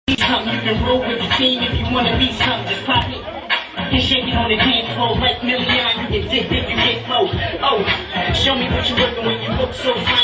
something. You can roll with the team if you wanna be something. Just pop it and shake it on the dance floor like Million. You can dip if you get low. Oh, show me what you're working when you look so fine.